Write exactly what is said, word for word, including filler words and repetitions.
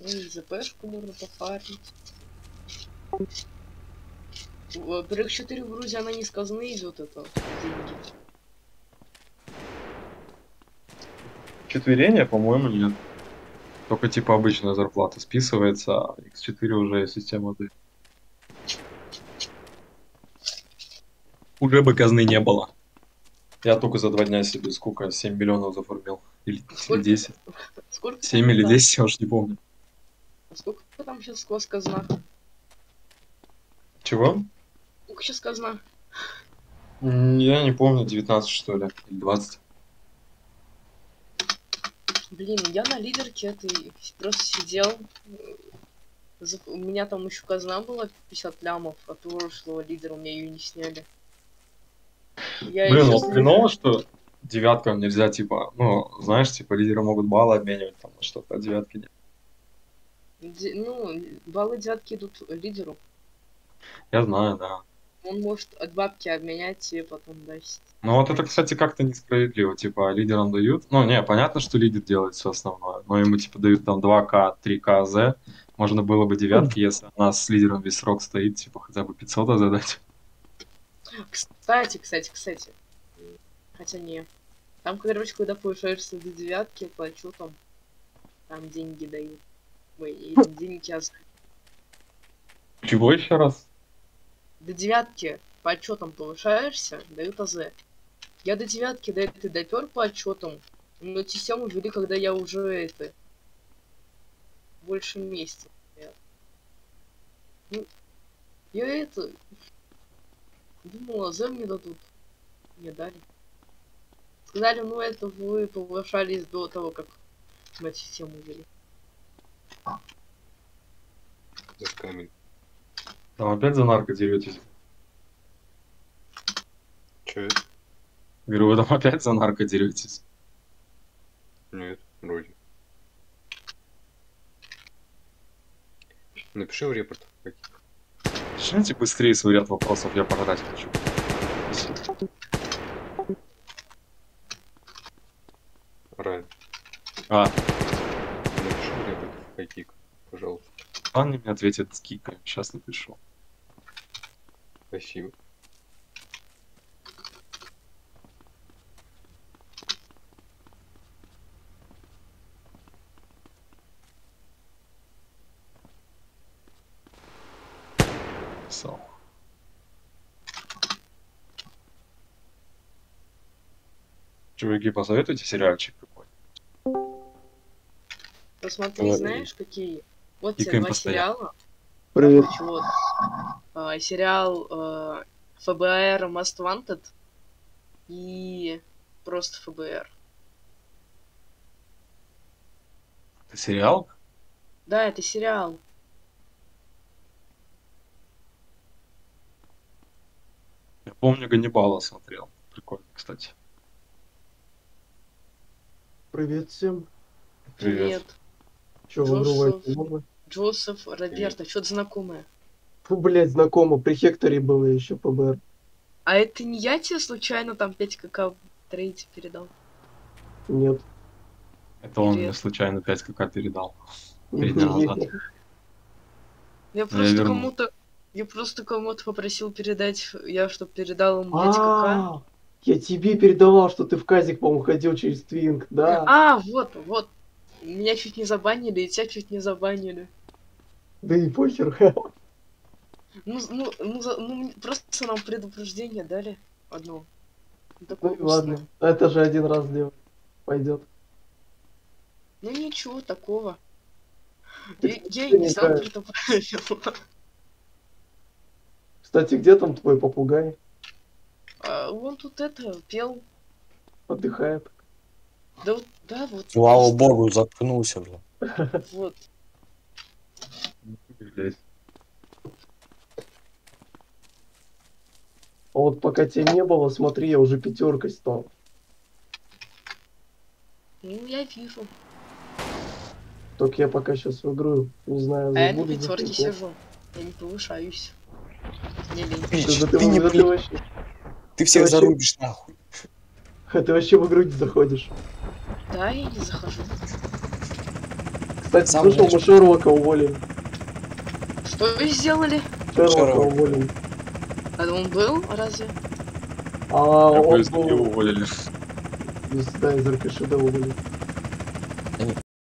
Ну и ЗПшку можно пофармить. Во-первых, четыре в Грузии, она не сказанная идет, это деньги. Четверение, по-моему, нет. Только типа обычная зарплата списывается, а икс четыре уже система дает. Уже бы казны не было. Я только за два дня себе сколько, семь миллионов заформил. Или, или Сколько? десять. Сколько семь там, или да? десять, я уж не помню. А сколько там сейчас у вас казна? Чего? Сколько сейчас казна? М, Я не помню, девятнадцать что ли, или двадцать. Блин, я на лидерке этой просто сидел. За- У меня там еще казна была пятьдесят лямов, от прошлого лидера у меня ее не сняли. Я Блин, еще вот с... хреново, что девяткам нельзя, типа, ну, знаешь, типа, лидеры могут баллы обменивать там на что-то, а девятки нет. Де- Ну, баллы девятки идут лидеру. Я знаю, да. Он может от бабки обменять и потом дать Ну вот это, забрать. кстати, как-то несправедливо. Типа, лидерам дают. Ну, не, понятно, что лидер делает все основное, но ему, типа, дают там два ка, три ка з. Можно было бы девятки, если у нас с лидером весь срок стоит, типа, хотя бы пятьсот задать. Кстати, кстати, кстати. Хотя не. Там, короче, когда повышаешься до девятки, по отчетам, там деньги дают. Ой, эти деньги аз- Чего еще раз? До девятки по отчетам повышаешься, дают АЗ. Я до девятки до этой допер по отчетам, но систему ввели, когда я уже это больше месяца. Я, ну, я это думал, АЗ мне дадут. Мне дали. Сказали, ну это вы повышались до того, как мы систему ввели. За камень. Там опять за нарко деретесь? Че это? Говорю, вы там опять за нарко деретесь? Нет, вроде. Напиши в репорт. Начните быстрее свой ряд вопросов, я пожрать хочу. Райан. А, Напиши в репорт в хайкик, пожалуйста. он мне ответит с киком, сейчас напишу. Спасибо. So. Чуваки, посоветуйте сериальчик какой? Посмотри, Ой. знаешь, какие? Вот тебе Кикаем два постоянно. сериала. Привет. Короче, вот. А, сериал а, эф бэ эр Most Wanted и просто эф бэ эр. Это сериал? Да, это сериал. Я помню, Ганнибала смотрел. Прикольно, кстати. Привет всем. Привет. Че, в игру Джозеф, войти можно? Джозеф Роберто, что-то знакомое. Фу, блядь, знакомо. При Хекторе было еще ПБР. А это не я тебе случайно там пять какао трейде передал? Нет. Это он мне Привет. случайно пять ка передал. Три дня назад. Я Я просто вернул. кому-то... Я просто кому-то попросил передать, я чтоб передал ему пять ка ка. А, я тебе передавал, что ты в казик, по-моему, ходил через Твинк, да. А, вот, вот. Меня чуть не забанили, и тебя чуть не забанили. Да и похер. Ну, ну, ну, за- ну, мне- просто нам предупреждение дали одно. Ну, Ну такое и ладно. устное. Это же один раз делать. Пойдет. Ну ничего такого. Ты, Я, кстати, я и где не не знал играешь? про это правило. Кстати, где там твой попугай? А, он тут это пел. Отдыхает. Да вот, да, вот. Слава просто богу, заткнулся уже. Вот. Блядь. А вот пока тебя не было, смотри, я уже пятеркой стал. Ну, я вижу. Только я пока сейчас в игру, не знаю, А я на забуду. пятерке заходить, нет. сижу. Я не повышаюсь. Не лень. Пич, Да, да ты, ты не да при... ты вообще, Ты всех вообще- зарубишь нахуй. ты вообще в игру не заходишь. Да, я не захожу. Кстати, Сам слышал, знаешь. мы Шерлока уволили. Что вы сделали? Шерлока Шерлок. уволили. Это он был? Разве? А Какой он из был... него уволили? Да, из эр ка шэ дэ уволили.